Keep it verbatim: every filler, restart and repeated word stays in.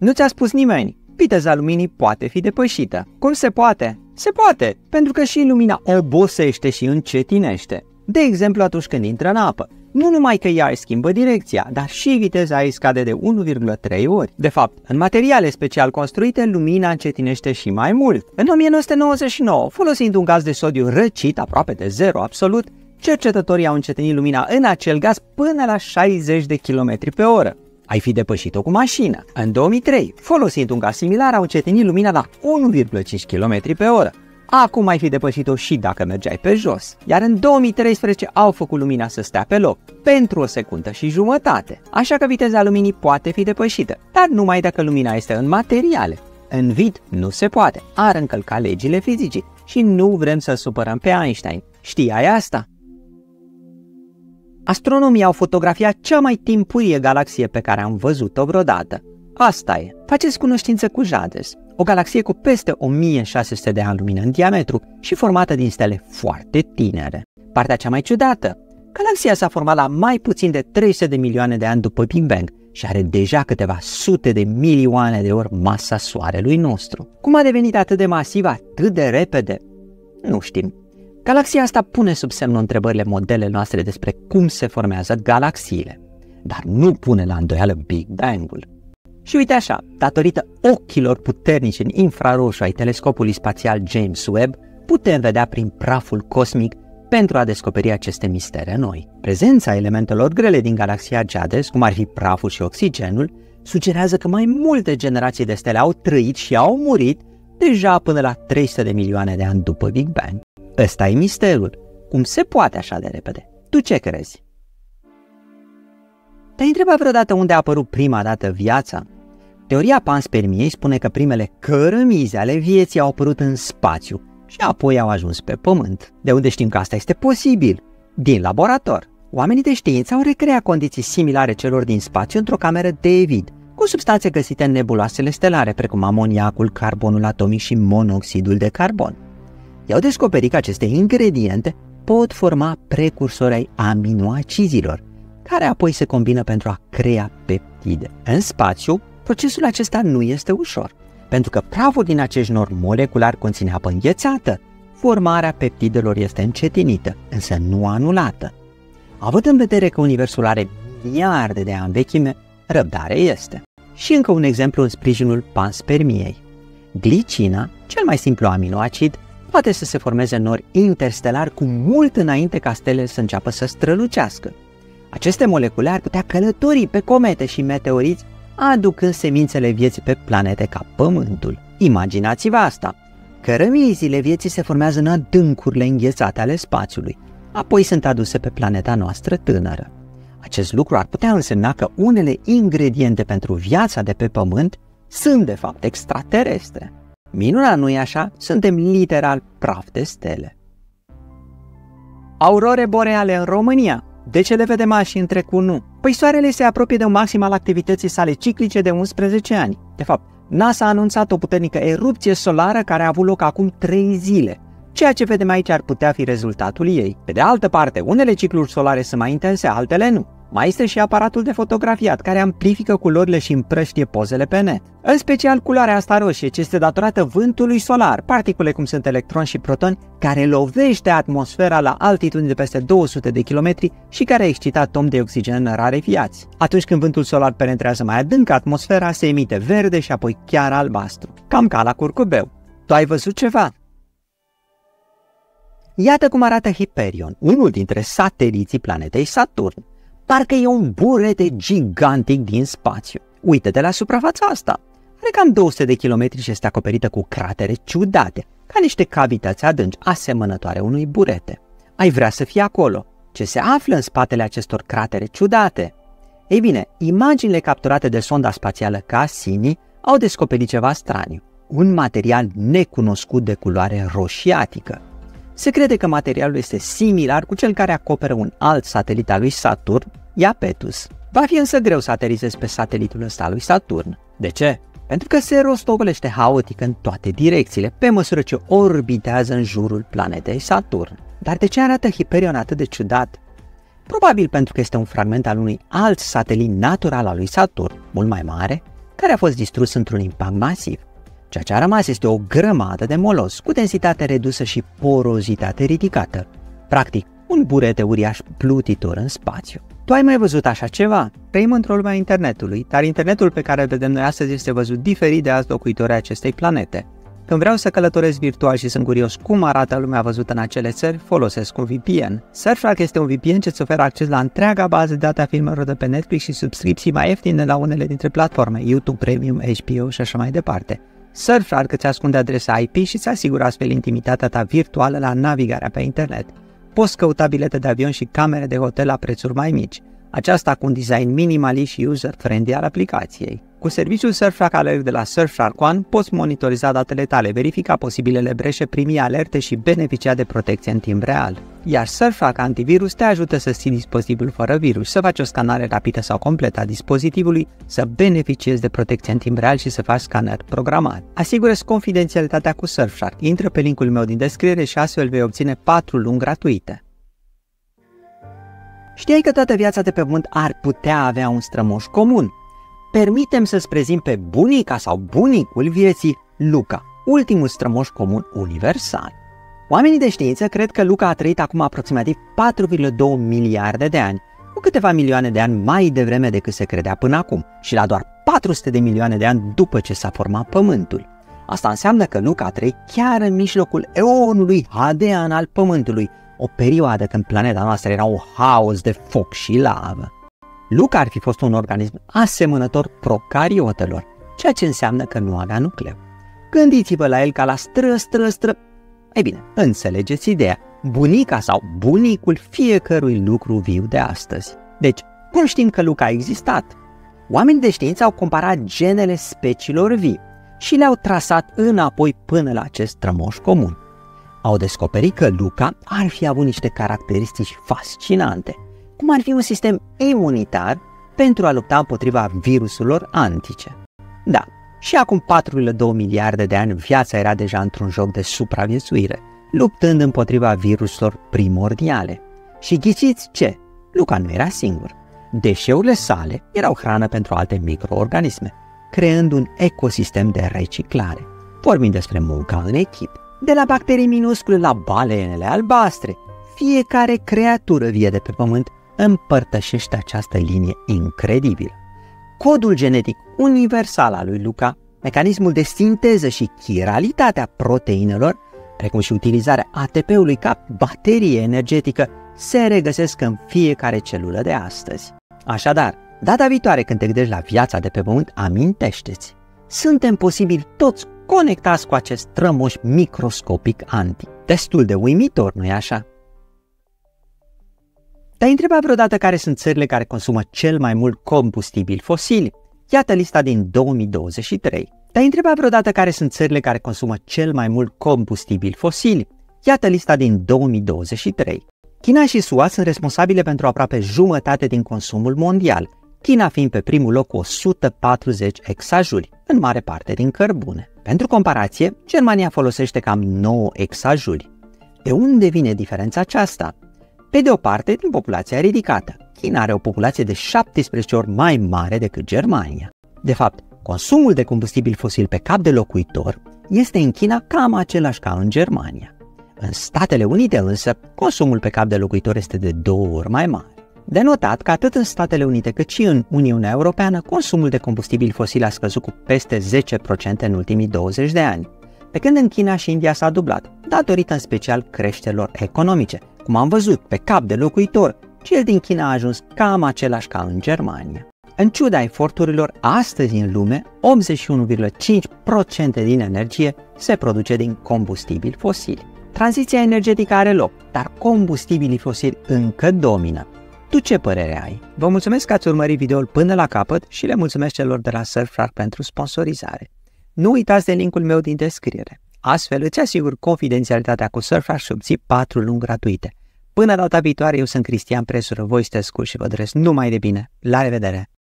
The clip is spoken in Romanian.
Nu ți-a spus nimeni. Viteza luminii poate fi depășită. Cum se poate? Se poate, pentru că și lumina obosește și încetinește. De exemplu, atunci când intră în apă. Nu numai că ea își schimbă direcția, dar și viteza ei scade de unu virgulă trei ori. De fapt, în materiale special construite, lumina încetinește și mai mult. În o mie nouă sute nouăzeci și nouă, folosind un gaz de sodiu răcit, aproape de zero absolut, cercetătorii au încetinit lumina în acel gaz până la șaizeci de kilometri pe oră. Ai fi depășit-o cu mașină. În două mii trei, folosind un gaz similar, au încetinit lumina la unu virgulă cinci kilometri pe oră. Acum ai fi depășit-o și dacă mergeai pe jos. Iar în două mii treisprezece au făcut lumina să stea pe loc, pentru o secundă și jumătate. Așa că viteza luminii poate fi depășită, dar numai dacă lumina este în materiale. În vid nu se poate, ar încălca legile fizicii și nu vrem să supărăm pe Einstein. Știai asta? Astronomii au fotografiat cea mai timpurie galaxie pe care am văzut-o vreodată. Asta e. Faceți cunoștință cu Jades, o galaxie cu peste o mie șase sute de ani lumină în diametru și formată din stele foarte tinere. Partea cea mai ciudată, galaxia s-a format la mai puțin de trei sute de milioane de ani după Big Bang și are deja câteva sute de milioane de ori masa Soarelui nostru. Cum a devenit atât de masivă atât de repede? Nu știm. Galaxia asta pune sub semnul întrebările modelele noastre despre cum se formează galaxiile, dar nu pune la îndoială Big Bang-ul. Și uite așa, datorită ochilor puternici în infraroșu ai telescopului spațial James Webb, putem vedea prin praful cosmic pentru a descoperi aceste mistere noi. Prezența elementelor grele din galaxia Jades, cum ar fi praful și oxigenul, sugerează că mai multe generații de stele au trăit și au murit deja până la trei sute de milioane de ani după Big Bang. Ăsta e misterul. Cum se poate așa de repede? Tu ce crezi? Te-ai întrebat vreodată unde a apărut prima dată viața? Teoria panspermiei spune că primele cărămizi ale vieții au apărut în spațiu și apoi au ajuns pe Pământ. De unde știm că asta este posibil? Din laborator. Oamenii de știință au recreat condiții similare celor din spațiu într-o cameră de vid, cu substanțe găsite în nebuloasele stelare, precum amoniacul, carbonul atomic și monoxidul de carbon. I-au descoperit că aceste ingrediente pot forma precursori ai aminoacizilor, care apoi se combină pentru a crea peptide. În spațiu, procesul acesta nu este ușor, pentru că praful din acești nori moleculari conține apă înghețată. Formarea peptidelor este încetinită, însă nu anulată. Având în vedere că universul are miliarde de ani vechime, răbdare este. Și încă un exemplu în sprijinul panspermiei. Glicina, cel mai simplu aminoacid, poate să se formeze în nori interstellari cu mult înainte ca stelele să înceapă să strălucească. Aceste molecule ar putea călători pe comete și meteoriți, aducând semințele vieții pe planete ca Pământul. Imaginați-vă asta! Cărămizile vieții se formează în adâncurile înghețate ale spațiului, apoi sunt aduse pe planeta noastră tânără. Acest lucru ar putea însemna că unele ingrediente pentru viața de pe Pământ sunt de fapt extraterestre. Minunat, nu-i așa? Suntem literal praf de stele. Aurore boreale în România. De ce le vedem azi și în trecut nu? Păi soarele se apropie de un maxim al activității sale ciclice de unsprezece ani. De fapt, NASA a anunțat o puternică erupție solară care a avut loc acum trei zile. Ceea ce vedem aici ar putea fi rezultatul ei. Pe de altă parte, unele cicluri solare sunt mai intense, altele nu. Mai este și aparatul de fotografiat, care amplifică culorile și împrăștie pozele pe net. În special culoarea asta roșie, ce este datorată vântului solar, particule cum sunt electroni și protoni, care lovește atmosfera la altitudini de peste două sute de kilometri și care excită atomi de oxigen rarefiați. Atunci când vântul solar penetrează mai adânc atmosfera, se emite verde și apoi chiar albastru, cam ca la curcubeu. Tu ai văzut ceva? Iată cum arată Hyperion, unul dintre sateliții planetei Saturn. Parcă e un burete gigantic din spațiu. Uită-te la suprafața asta. Are cam două sute de kilometri și este acoperită cu cratere ciudate, ca niște cavități adânci, asemănătoare unui burete. Ai vrea să fii acolo. Ce se află în spatele acestor cratere ciudate? Ei bine, imaginile capturate de sonda spațială Cassini au descoperit ceva straniu. Un material necunoscut de culoare roșiatică. Se crede că materialul este similar cu cel care acoperă un alt satelit al lui Saturn, Iapetus. Va fi însă greu să aterizezi pe satelitul ăsta al lui Saturn. De ce? Pentru că se rostogolește haotic în toate direcțiile, pe măsură ce orbitează în jurul planetei Saturn. Dar de ce arată Hyperion atât de ciudat? Probabil pentru că este un fragment al unui alt satelit natural al lui Saturn, mult mai mare, care a fost distrus într-un impact masiv. Ceea ce a rămas este o grămadă de molos cu densitate redusă și porozitate ridicată. Practic, un burete uriaș plutitor în spațiu. Tu ai mai văzut așa ceva? Trăim într-o lume a internetului, dar internetul pe care îl vedem noi astăzi este văzut diferit de alți locuitori ai acestei planete. Când vreau să călătoresc virtual și sunt curios cum arată lumea văzută în acele țări, folosesc un V P N. Surfshark este un V P N ce îți oferă acces la întreaga bază de date a filmelor de pe Netflix și subscripții mai ieftine la unele dintre platforme, YouTube Premium, H B O și așa mai departe. Surfshark îți ascunde adresa I P și îți asigură astfel intimitatea ta virtuală la navigarea pe internet. Poți căuta bilete de avion și camere de hotel la prețuri mai mici. Aceasta cu un design minimalist și user-friendly al aplicației. Cu serviciul Surfshark Alert de la Surfshark One poți monitoriza datele tale, verifica posibilele breșe, primi alerte și beneficia de protecție în timp real. Iar Surfshark Antivirus te ajută să ții dispozitivul fără virus, să faci o scanare rapidă sau completă a dispozitivului, să beneficiezi de protecție în timp real și să faci scaner programat. Asigură-ți confidențialitatea cu Surfshark. Intră pe linkul meu din descriere și astfel vei obține patru luni gratuite. Știai că toată viața de pe pământ ar putea avea un strămoș comun? Permitem să-ți prezint pe bunica sau bunicul vieții Luca, ultimul strămoș comun universal. Oamenii de știință cred că Luca a trăit acum aproximativ patru virgulă doi miliarde de ani, cu câteva milioane de ani mai devreme decât se credea până acum și la doar patru sute de milioane de ani după ce s-a format Pământul. Asta înseamnă că Luca a trăit chiar în mijlocul eonului hadean al Pământului, o perioadă când planeta noastră era un haos de foc și lavă. Luca ar fi fost un organism asemănător procariotelor, ceea ce înseamnă că nu avea nucleu. Gândiți-vă la el ca la stră, stră, stră... Ei bine, înțelegeți ideea, bunica sau bunicul fiecărui lucru viu de astăzi. Deci, cum știm că Luca a existat? Oamenii de știință au comparat genele speciilor vii și le-au trasat înapoi până la acest strămoș comun. Au descoperit că Luca ar fi avut niște caracteristici fascinante, cum ar fi un sistem imunitar pentru a lupta împotriva virusurilor antice. Da, și acum patru virgulă doi miliarde de ani viața era deja într-un joc de supraviețuire, luptând împotriva virusurilor primordiale. Și ghiciți ce? Luca nu era singur. Deșeurile sale erau hrană pentru alte microorganisme, creând un ecosistem de reciclare. Vorbim despre munca în echipă. De la bacterii minuscule la balenele albastre, fiecare creatură vie de pe pământ împărtășește această linie incredibilă. Codul genetic universal al lui Luca, mecanismul de sinteză și chiralitatea proteinelor, precum și utilizarea A T P-ului ca baterie energetică, se regăsesc în fiecare celulă de astăzi. Așadar, data viitoare când te gândești la viața de pe pământ, amintește-ți, suntem posibili toți conectați cu acest strămoș microscopic antic. Destul de uimitor, nu-i așa? Te-ai întrebat vreodată care sunt țările care consumă cel mai mult combustibil fosili? Iată lista din două mii douăzeci și trei. Te-ai întrebat vreodată care sunt țările care consumă cel mai mult combustibil fosili? Iată lista din două mii douăzeci și trei. China și S U A sunt responsabile pentru aproape jumătate din consumul mondial, China fiind pe primul loc cu o sută patruzeci exajuli, în mare parte din cărbune. Pentru comparație, Germania folosește cam nouă exajuli. De unde vine diferența aceasta? Pe de o parte, din populația ridicată. China are o populație de șaptesprezece ori mai mare decât Germania. De fapt, consumul de combustibil fosil pe cap de locuitor este în China cam același ca în Germania. În Statele Unite însă, consumul pe cap de locuitor este de două ori mai mare. De notat că atât în Statele Unite cât și în Uniunea Europeană, consumul de combustibil fosil a scăzut cu peste zece la sută în ultimii douăzeci de ani, pe când în China și India s-a dublat, datorită în special creșterilor economice. Cum am văzut, pe cap de locuitor, cel din China a ajuns cam același ca în Germania. În ciuda eforturilor, astăzi în lume, optzeci și unu virgulă cinci la sută din energie se produce din combustibili fosili. Tranziția energetică are loc, dar combustibilii fosili încă domină. Tu ce părere ai? Vă mulțumesc că ați urmărit videoul până la capăt și le mulțumesc celor de la Surfshark pentru sponsorizare. Nu uitați de linkul meu din descriere. Astfel îți asigur confidențialitatea cu Surfshark și obții patru luni gratuite. Până data viitoare, eu sunt Cristian Presură, voi sunteți scurt și vă doresc numai de bine. La revedere!